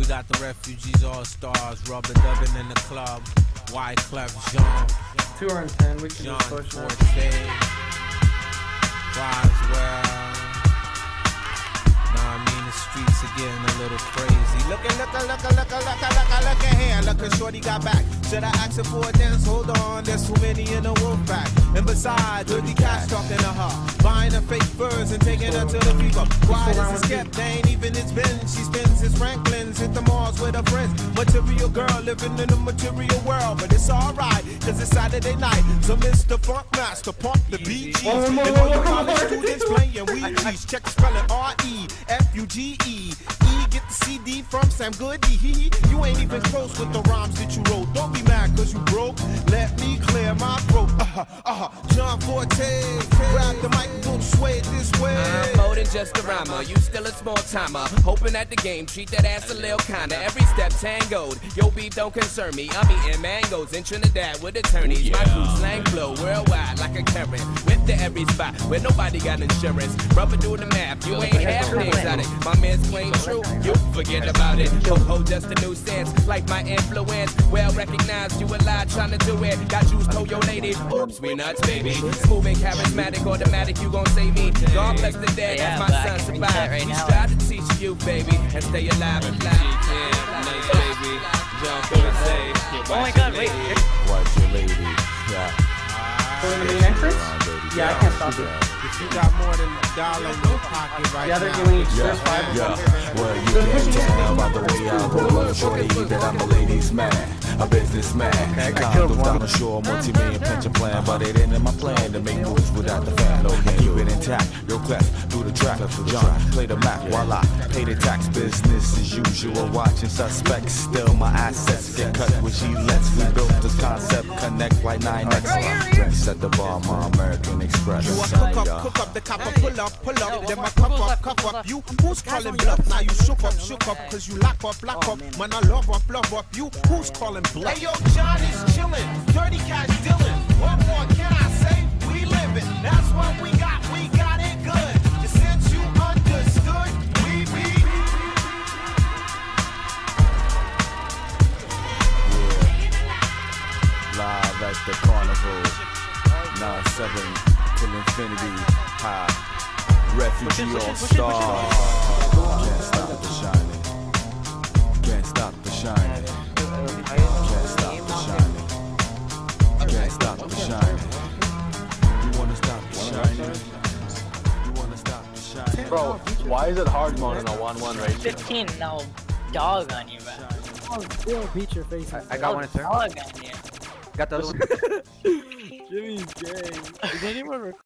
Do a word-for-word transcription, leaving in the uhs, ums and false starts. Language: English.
got the Refugees All Stars, rubber dubbing in the club. Wyclef Jean, two and ten. We can John just push it. Forte, Roswell. Nah, I mean the streets are getting a little crazy. Lookin', lookin', lookin', lookin', lookin', lookin', lookin' here. Lookin', shorty got back. Should I ask her for a dance? Hold on, there's too many in the wolf pack. And besides, dirty cats talking to her, buying her fake furs and taking her to the fever. Quiet as a skep, they ain't even it's been. She spends his Franklins, hit the malls with her friends. Material girl living in a material world, but it's alright, cause it's Saturday night. So Mister Funk Master, pump the B Gs. And all your college students playing weed cheese. Check the spelling R E F U G E. E, get the C D from Sam Goody. You ain't even close with the rhymes that you wrote. Don't be mad cause you broke. Let me clear my throat. Uh-huh, uh-huh. John Forte, grab the mic and don't sway it this way. I'm more than just a rhymer, you still a small timer. Hoping at the game, treat that ass a little kinda. Every step tangoed, your beef don't concern me. I'm eating mangoes in Trinidad with attorneys. My crew slang flow worldwide like a current. Whip to every spot where nobody got insurance. Rubber do the math, you ain't half exotic. My man's plain true, you forget about it. Ho-ho, just a new sense, like my influence. Well recognized, you a lie trying to do it. Got juice, told your lady, oops, we nuts, baby. Smooth and charismatic, automatic, you gon' save me. God bless the dead, Yeah, as my but I son can reach survived. that right We now. strive to teach you, baby, and stay alive and fly. Yeah, nice, baby. John Forte, Oh my god, wait. Watch your lady. Yeah. Go in the main entrance? Yeah, I can't stop it. If you got more than a dollar in your pocket right Yeah, they're now, giving each Yeah, there's five. yeah. Well, you can tell by the way I roll up, shorty, that I'm a ladies' man, a businessman. Condos down the shore, multi-million pension plan, but it ain't in my plan to make moves without the fan. No, keep it intact. Yo, clap through the track. John, play the map while I pay the tax. Business as usual. Watching suspects, still my assets get cut with G-lets. We built this concept, connect like nine X. Dress at the bar, my American Express. you a cook up, cook up the copper, pull up, pull up, then my cup up, cup up. You who's calling bluff? Now you shook up, shook up, cause you lock up, lock up. Man, I love up, love up. You who's calling bluff? Hey yo, Johnny's chillin', dirty cash dealin'. What more can I say? We livin', that's what we got, we got it good. Just since you understood, we be. Live at the carnival, nine seven till infinity, high, refugee all stars. Can't stop the shining, can't stop the shining, can't stop the shining, can't stop the shining. You wanna stop the shining? You wanna stop the shining? Bro, why is it hard mode in a one one ratio? fifteen, no dog on you, bro. Oh, still beat your face. I, I got one in turn. Dog on you. Got the other one. Jimmy's gay. Is anyone